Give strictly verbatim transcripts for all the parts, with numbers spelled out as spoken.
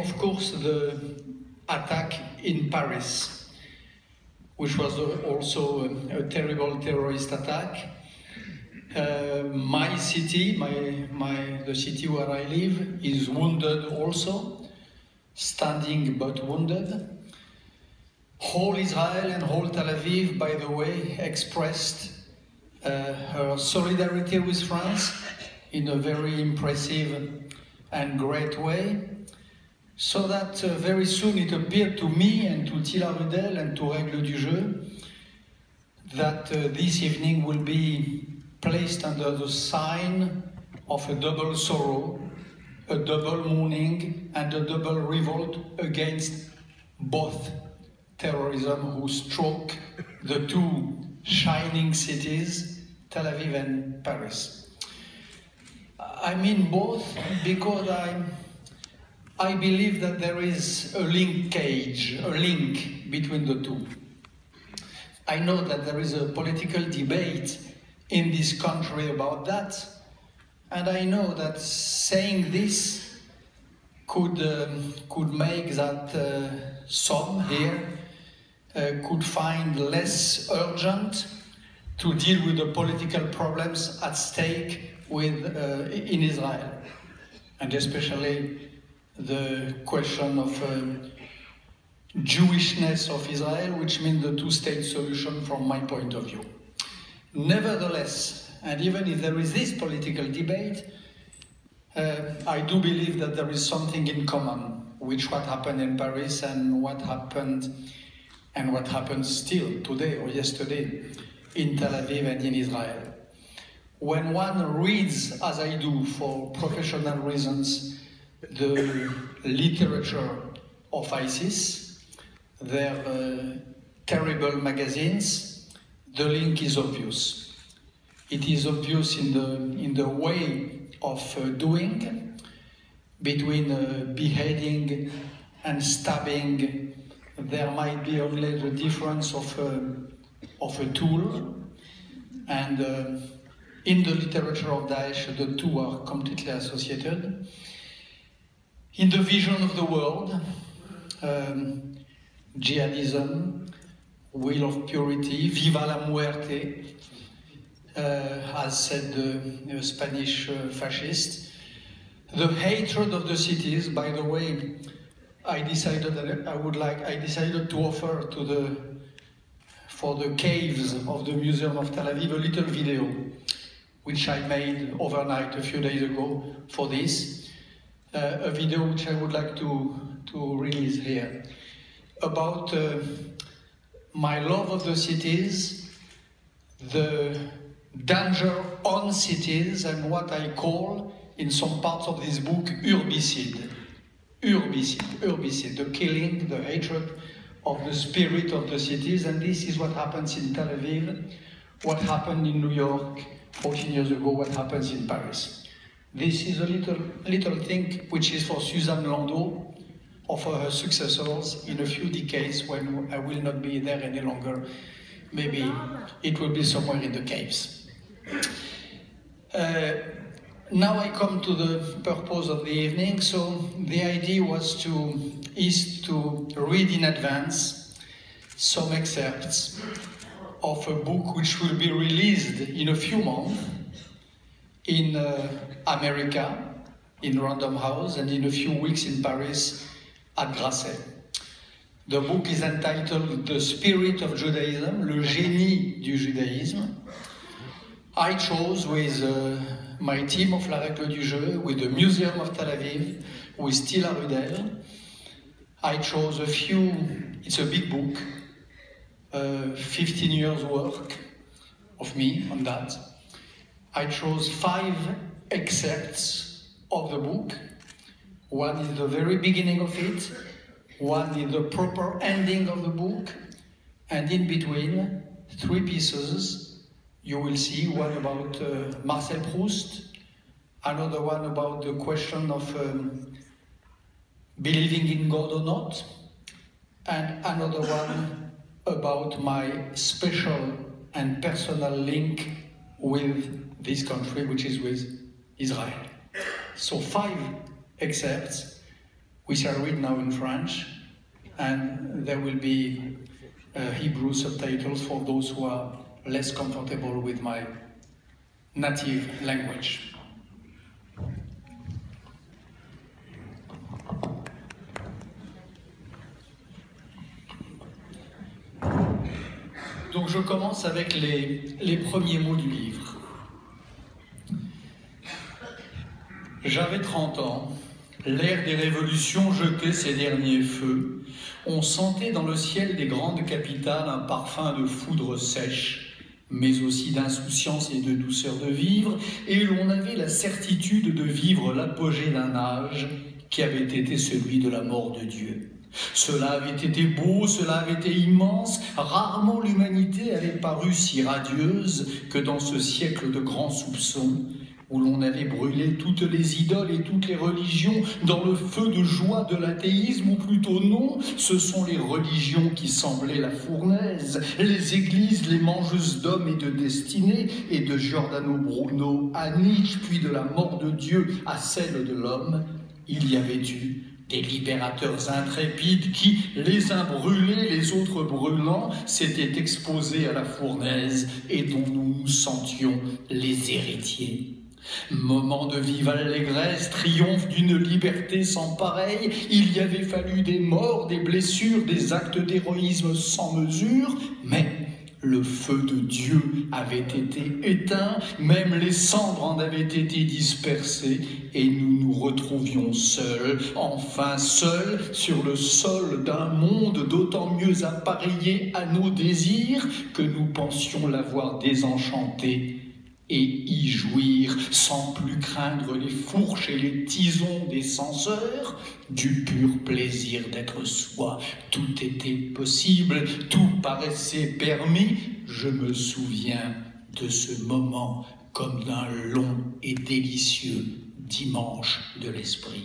of course, the attack in Paris, which was also a, a terrible terrorist attack. Uh, my city, my, my, the city where I live, is wounded also, standing but wounded. Whole Israel and whole Tel Aviv, by the way, expressed uh, her solidarity with France in a very impressive and great way. So that uh, very soon it appeared to me and to Thila Rudel and to Règle du Jeu that uh, this evening will be placed under the sign of a double sorrow, a double mourning, and a double revolt against both terrorism who struck the two shining cities, Tel Aviv and Paris. I mean both because I, I believe that there is a linkage, a link between the two. I know that there is a political debate in this country about that, and I know that saying this could, um, could make that uh, some here uh, could find less urgent to deal with the political problems at stake with, uh, in Israel, and especially the question of um, Jewishness of Israel, which means the two-state solution from my point of view. Nevertheless, and even if there is this political debate, uh, I do believe that there is something in common, which what happened in Paris and what happened and what happens still today or yesterday in Tel Aviv and in Israel. When one reads, as I do for professional reasons, the literature of ISIS, their uh, terrible magazines, the link is obvious. It is obvious in the, in the way of uh, doing, between uh, beheading and stabbing. There might be only the difference of, uh, of a tool, and uh, in the literature of Daesh, the two are completely associated. In the vision of the world, um, jihadism, will of purity, viva la muerte, uh, as said the, the Spanish uh, fascist. The hatred of the cities, by the way, I decided that I would like, I decided to offer to the, for the caves of the Museum of Tel Aviv a little video, which I made overnight a few days ago for this, uh, a video which I would like to, to release here, about uh, my love of the cities, the danger on cities, and what I call, in some parts of this book, urbicide. Urbicide, urbicide, the killing, the hatred of the spirit of the cities, and this is what happens in Tel Aviv, what happened in New York fourteen years ago, what happens in Paris. This is a little, little thing which is for Suzanne Landau, or for her successors in a few decades when I will not be there any longer. Maybe it will be somewhere in the caves. Uh, now I come to the purpose of the evening. So the idea was to, is to read in advance some excerpts of a book which will be released in a few months in uh, America, in Random House, and in a few weeks in Paris at Grasset. The book is entitled The Spirit of Judaism, Le Génie du Judaïsme. I chose with uh, my team of La Règle du Jeu, with the Museum of Tel Aviv, with Thila Rudel. I chose a few, it's a big book, uh, fifteen years work of me on that. I chose five excerpts of the book. One is the very beginning of it, one is the proper ending of the book, and in between, three pieces you will see, one about uh, Marcel Proust, another one about the question of um, believing in God or not, and another one about my special and personal link with this country, which is with Israel. So five excerpts which I read now in French, and there will be uh, Hebrew subtitles for those who are less comfortable with my native language. Donc je commence avec les, les premiers mots du livre. J'avais trente ans, l'ère des révolutions jetait ses derniers feux. On sentait dans le ciel des grandes capitales un parfum de foudre sèche, mais aussi d'insouciance et de douceur de vivre, et l'on avait la certitude de vivre l'apogée d'un âge qui avait été celui de la mort de Dieu. Cela avait été beau, cela avait été immense, rarement l'humanité avait paru si radieuse que dans ce siècle de grands soupçons, où l'on avait brûlé toutes les idoles et toutes les religions dans le feu de joie de l'athéisme, ou plutôt non, ce sont les religions qui semblaient la fournaise, les églises, les mangeuses d'hommes et de destinée, et de Giordano Bruno à Nietzsche, puis de la mort de Dieu à celle de l'homme, il y avait eu des libérateurs intrépides qui, les uns brûlés, les autres brûlants, s'étaient exposés à la fournaise et dont nous nous sentions les héritiers. Moment de vive allégresse, triomphe d'une liberté sans pareil, il y avait fallu des morts, des blessures, des actes d'héroïsme sans mesure, mais le feu de Dieu avait été éteint, même les cendres en avaient été dispersées, et nous nous retrouvions seuls, enfin seuls, sur le sol d'un monde d'autant mieux appareillé à nos désirs que nous pensions l'avoir désenchanté et y jouir sans plus craindre les fourches et les tisons des censeurs, du pur plaisir d'être soi. Tout était possible, tout paraissait permis. Je me souviens de ce moment comme d'un long et délicieux dimanche de l'esprit.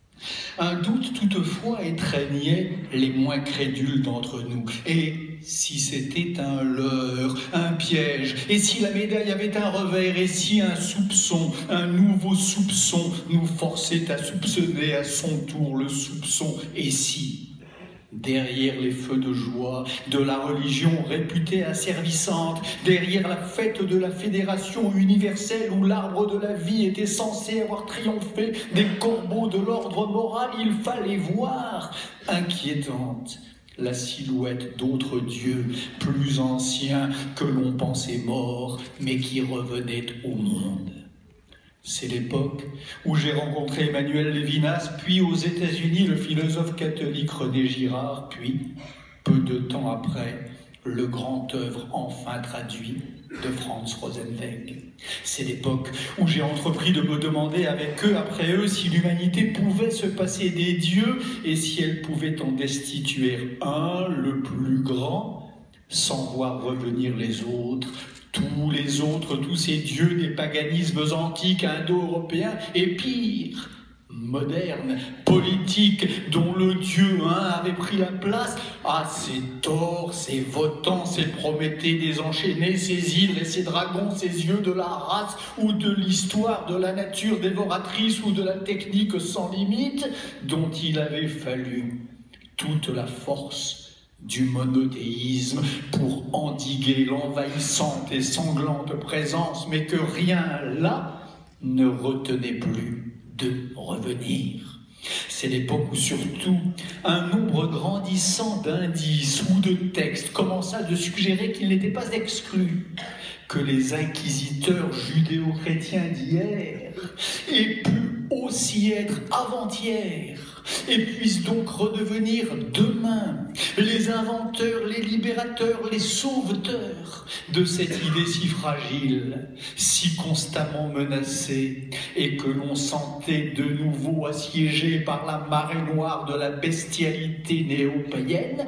Un doute toutefois étreignait les moins crédules d'entre nous, et si c'était un leurre, un piège, et si la médaille avait un revers, et si un soupçon, un nouveau soupçon nous forçait à soupçonner à son tour le soupçon, et si, derrière les feux de joie de la religion réputée asservissante, derrière la fête de la fédération universelle où l'arbre de la vie était censé avoir triomphé des corbeaux de l'ordre moral, il fallait voir, inquiétante, la silhouette d'autres dieux plus anciens que l'on pensait morts, mais qui revenaient au monde. C'est l'époque où j'ai rencontré Emmanuel Lévinas, puis aux États-Unis le philosophe catholique René Girard, puis, peu de temps après, le grand œuvre enfin traduit de Franz Rosenzweig. C'est l'époque où j'ai entrepris de me demander avec eux, après eux, si l'humanité pouvait se passer des dieux et si elle pouvait en destituer un, le plus grand, sans voir revenir les autres, tous les autres, tous ces dieux des paganismes antiques indo-européens, et pire, modernes, politiques, dont le Dieu un avait pris la place. Ah, ces Thor, ces Votans, ces Prométhée désenchaînés, ces hydres et ces dragons, ces yeux de la race ou de l'histoire de la nature dévoratrice ou de la technique sans limite, dont il avait fallu toute la force du monothéisme pour endiguer l'envahissante et sanglante présence, mais que rien là ne retenait plus de revenir. C'est l'époque où surtout un nombre grandissant d'indices ou de textes commença de suggérer qu'il n'était pas exclu que les inquisiteurs judéo-chrétiens d'hier aient pu aussi être avant-hier et puissent donc redevenir demain les inventeurs, les libérateurs, les sauveteurs de cette idée si fragile, si constamment menacée, et que l'on sentait de nouveau assiégée par la marée noire de la bestialité néo-païenne.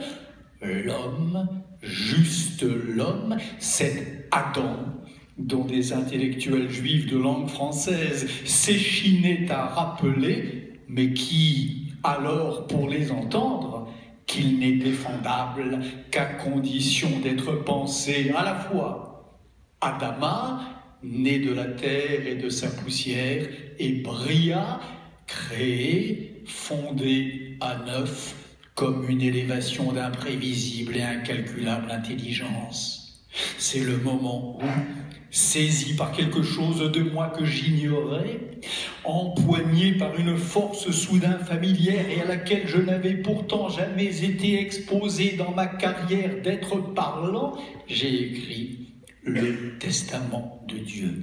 L'homme, juste l'homme, cet Adam dont des intellectuels juifs de langue française s'échinaient à rappeler, mais qui, alors, pour les entendre, qu'il n'est défendable qu'à condition d'être pensé à la fois Adama, né de la terre et de sa poussière, et Bria, créé, fondée à neuf, comme une élévation d'imprévisible et incalculable intelligence. C'est le moment où, saisi par quelque chose de moi que j'ignorais, empoigné par une force soudain familière et à laquelle je n'avais pourtant jamais été exposé dans ma carrière d'être parlant, j'ai écrit le testament de Dieu.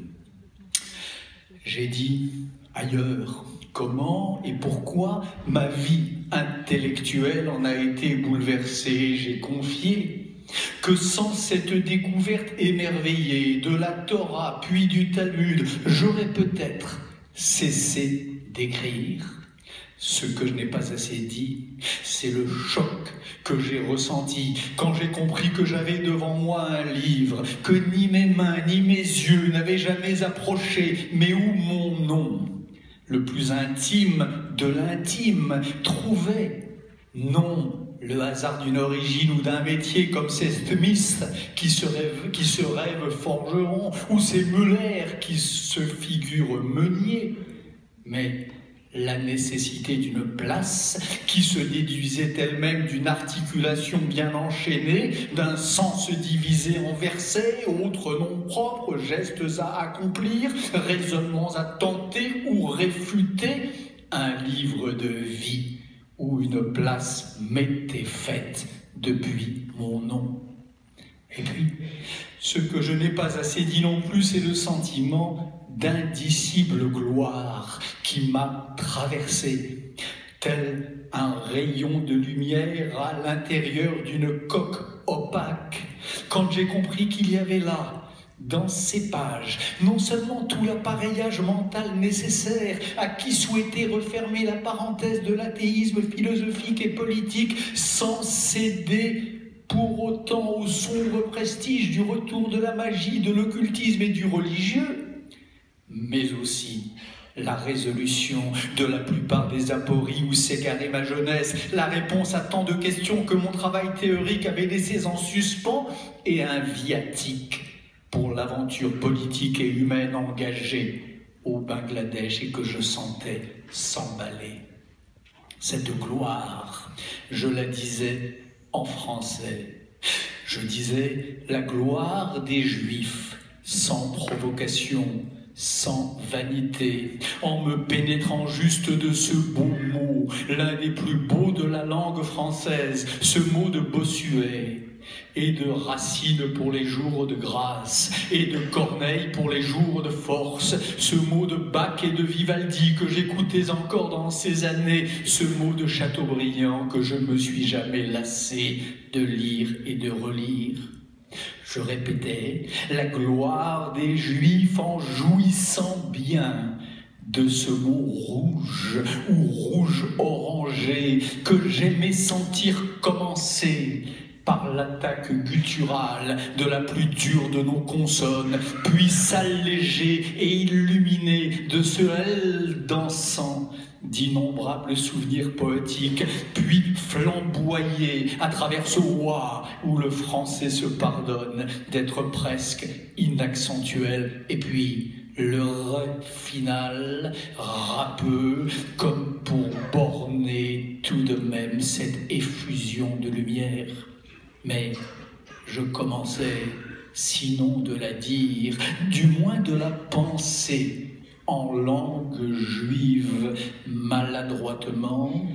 J'ai dit ailleurs comment et pourquoi ma vie intellectuelle en a été bouleversée. J'ai confié que sans cette découverte émerveillée de la Torah puis du Talmud, j'aurais peut-être cessé d'écrire. Ce que je n'ai pas assez dit, c'est le choc que j'ai ressenti quand j'ai compris que j'avais devant moi un livre que ni mes mains ni mes yeux n'avaient jamais approché, mais où mon nom, le plus intime de l'intime, trouvait non le hasard d'une origine ou d'un métier comme ces Smith qui se rêvent, qui se rêvent forgerons, ou ces Müller qui se figurent meuniers, mais la nécessité d'une place qui se déduisait elle-même d'une articulation bien enchaînée, d'un sens divisé en versets, autres noms propres, gestes à accomplir, raisonnements à tenter ou réfuter, un livre de vie où une place m'était faite depuis mon nom. Et puis, ce que je n'ai pas assez dit non plus, c'est le sentiment d'indicible gloire qui m'a traversé, tel un rayon de lumière à l'intérieur d'une coque opaque, quand j'ai compris qu'il y avait là, dans ces pages, non seulement tout l'appareillage mental nécessaire à qui souhaitait refermer la parenthèse de l'athéisme philosophique et politique sans céder pour autant au sombre prestige du retour de la magie, de l'occultisme et du religieux, mais aussi la résolution de la plupart des apories où s'égarait ma jeunesse, la réponse à tant de questions que mon travail théorique avait laissées en suspens et un viatique pour l'aventure politique et humaine engagée au Bangladesh et que je sentais s'emballer. Cette gloire, je la disais en français. Je disais la gloire des Juifs, sans provocation, sans vanité, en me pénétrant juste de ce beau mot, l'un des plus beaux de la langue française, ce mot de Bossuet, et de Racine pour les jours de grâce, et de Corneille pour les jours de force, ce mot de Bach et de Vivaldi que j'écoutais encore dans ces années, ce mot de Chateaubriand que je ne me suis jamais lassé de lire et de relire. Je répétais la gloire des Juifs en jouissant bien de ce mot rouge ou rouge orangé que j'aimais sentir commencer par l'attaque gutturale de la plus dure de nos consonnes, puis s'alléger et illuminer de ce L dansant d'innombrables souvenirs poétiques, puis flamboyer à travers ce wa où le français se pardonne d'être presque inaccentuel, et puis le re final, râpeux, comme pour borner tout de même cette effusion de lumière. Mais je commençais, sinon de la dire, du moins de la penser, en langue juive, maladroitement,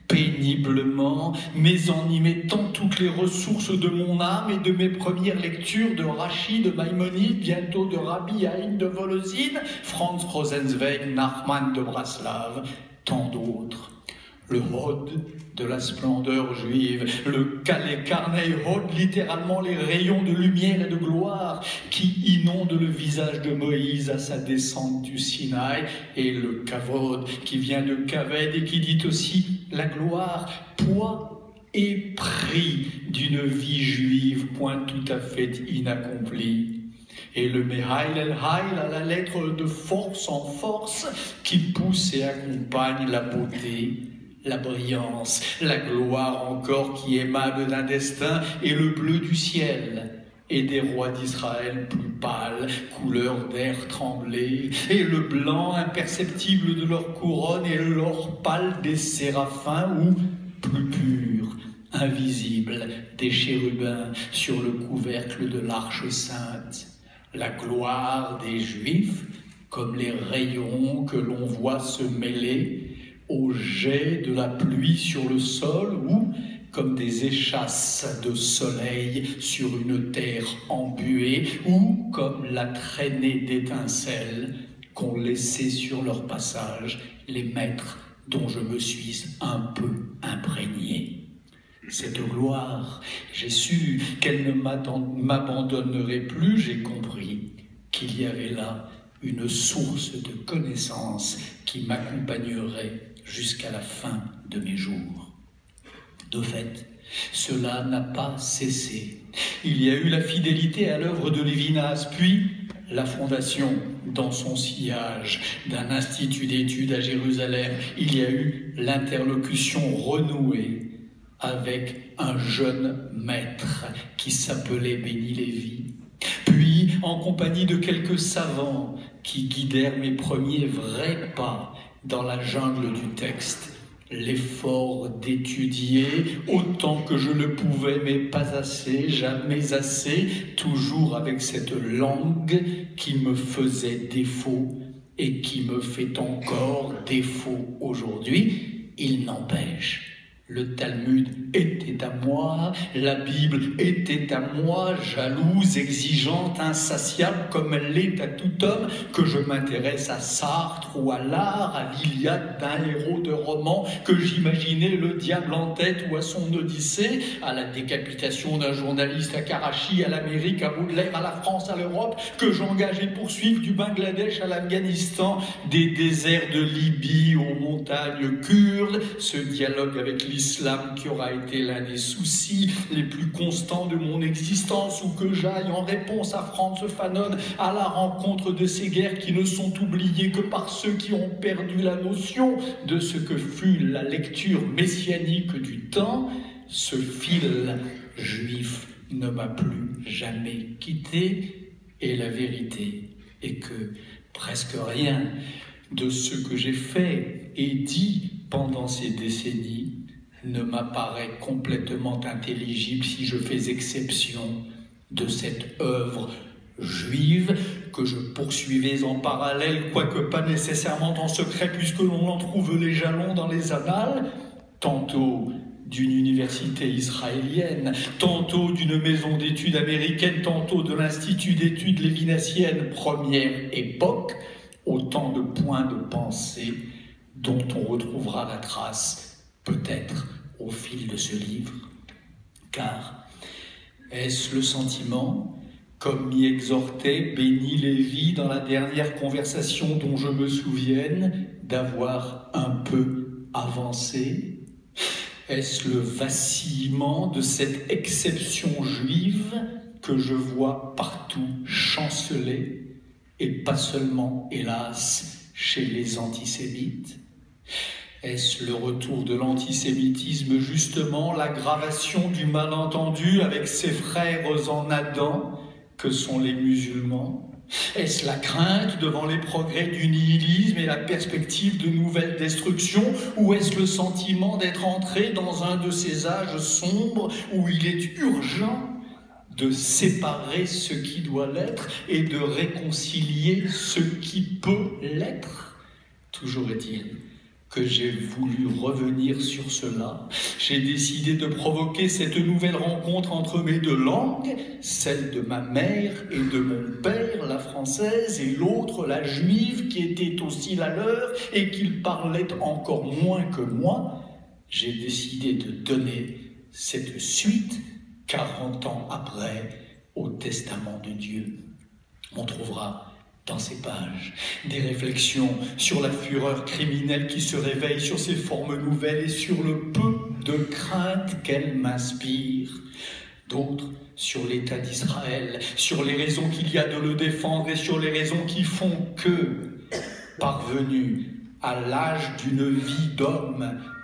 péniblement, mais en y mettant toutes les ressources de mon âme et de mes premières lectures de Rachi, de Maïmonide, bientôt de Rabbi Haïm de Volozine, Franz Rosenzweig, Nachman de Braslav, tant d'autres. Le Hod de la splendeur juive, le Calais Carney Hod, littéralement les rayons de lumière et de gloire qui inondent le visage de Moïse à sa descente du Sinaï, et le Kavod qui vient de Kaved et qui dit aussi la gloire, poids et prix d'une vie juive point tout à fait inaccomplie. Et le Mehail El Haïl à la lettre de force en force qui pousse et accompagne la beauté, la brillance, la gloire encore qui émane d'un destin et le bleu du ciel et des rois d'Israël plus pâles, couleur d'air tremblé, et le blanc imperceptible de leur couronne et l'or pâle des séraphins, ou plus pur, invisible, des chérubins sur le couvercle de l'arche sainte. La gloire des Juifs, comme les rayons que l'on voit se mêler aux jets de la pluie sur le sol, ou comme des échasses de soleil sur une terre embuée, ou comme la traînée d'étincelles qu'ont laissé sur leur passage les maîtres dont je me suis un peu imprégné. Cette gloire, j'ai su qu'elle ne m'abandonnerait plus, j'ai compris qu'il y avait là une source de connaissances qui m'accompagnerait jusqu'à la fin de mes jours. De fait, cela n'a pas cessé. Il y a eu la fidélité à l'œuvre de Lévinas, puis la fondation, dans son sillage, d'un institut d'études à Jérusalem. Il y a eu l'interlocution renouée avec un jeune maître qui s'appelait Béni Lévy. Puis, en compagnie de quelques savants qui guidèrent mes premiers vrais pas dans la jungle du texte, l'effort d'étudier autant que je le pouvais, mais pas assez, jamais assez, toujours avec cette langue qui me faisait défaut et qui me fait encore défaut aujourd'hui. Il n'empêche, le Talmud était à moi, la Bible était à moi, jalouse, exigeante, insatiable, comme elle l'est à tout homme, que je m'intéresse à Sartre ou à l'art, à l'Iliade d'un héros de roman, que j'imaginais le diable en tête ou à son Odyssée, à la décapitation d'un journaliste à Karachi, à l'Amérique, à Baudelaire, à la France, à l'Europe, que j'engage et poursuive du Bangladesh à l'Afghanistan, des déserts de Libye aux montagnes kurdes, ce dialogue avec l'islam qui aura été l'un des soucis les plus constants de mon existence, ou que j'aille en réponse à Franz Fanon à la rencontre de ces guerres qui ne sont oubliées que par ceux qui ont perdu la notion de ce que fut la lecture messianique du temps. Ce fil juif ne m'a plus jamais quitté, et la vérité est que presque rien de ce que j'ai fait et dit pendant ces décennies ne m'apparaît complètement intelligible si je fais exception de cette œuvre juive que je poursuivais en parallèle, quoique pas nécessairement en secret, puisque l'on en trouve les jalons dans les annales, tantôt d'une université israélienne, tantôt d'une maison d'études américaine, tantôt de l'Institut d'études lévinassiennes, première époque, autant de points de pensée dont on retrouvera la trace peut-être au fil de ce livre. Car est-ce le sentiment, comme m'y exhortait Béni Lévy dans la dernière conversation dont je me souvienne, d'avoir un peu avancé? Est-ce le vacillement de cette exception juive que je vois partout chanceler, et pas seulement, hélas, chez les antisémites? Est-ce le retour de l'antisémitisme, justement, l'aggravation du malentendu avec ses frères en Adam, que sont les musulmans? Est-ce la crainte devant les progrès du nihilisme et la perspective de nouvelles destructions? Ou est-ce le sentiment d'être entré dans un de ces âges sombres où il est urgent de séparer ce qui doit l'être et de réconcilier ce qui peut l'être? Toujours est-il que j'ai voulu revenir sur cela. J'ai décidé de provoquer cette nouvelle rencontre entre mes deux langues, celle de ma mère et de mon père, la française, et l'autre, la juive, qui était aussi la leur et qu'ils parlaient encore moins que moi. J'ai décidé de donner cette suite, quarante ans après, au testament de Dieu. On trouvera dans ces pages des réflexions sur la fureur criminelle qui se réveille, sur ses formes nouvelles et sur le peu de crainte qu'elle m'inspire. D'autres sur l'état d'Israël, sur les raisons qu'il y a de le défendre et sur les raisons qui font que, parvenu à l'âge d'une vie d'homme,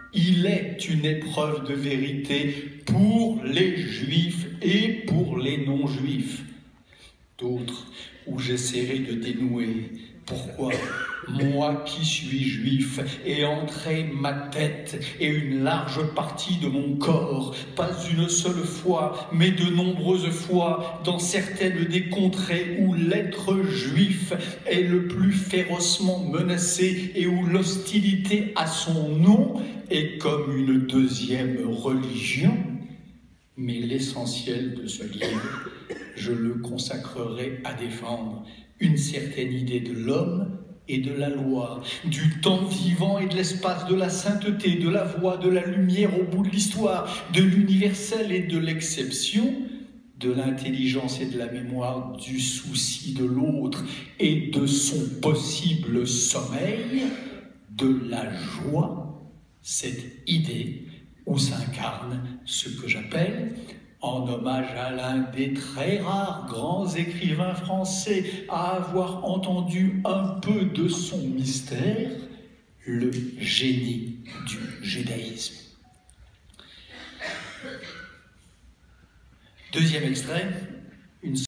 Il est une épreuve de vérité pour les juifs et pour les non-juifs. D'autres où j'essaierai de dénouer pourquoi moi qui suis juif ai entré ma tête et une large partie de mon corps, pas une seule fois, mais de nombreuses fois, dans certaines des contrées où l'être juif est le plus férocement menacé et où l'hostilité à son nom est comme une deuxième religion. Mais l'essentiel de ce livre, je le consacrerai à défendre une certaine idée de l'homme et de la loi, du temps vivant et de l'espace, de la sainteté, de la voie, de la lumière au bout de l'histoire, de l'universel et de l'exception, de l'intelligence et de la mémoire, du souci de l'autre et de son possible sommeil, de la joie, cette idée où s'incarne ce que j'appelle, en hommage à l'un des très rares grands écrivains français à avoir entendu un peu de son mystère, le génie du judaïsme. Deuxième extrait, une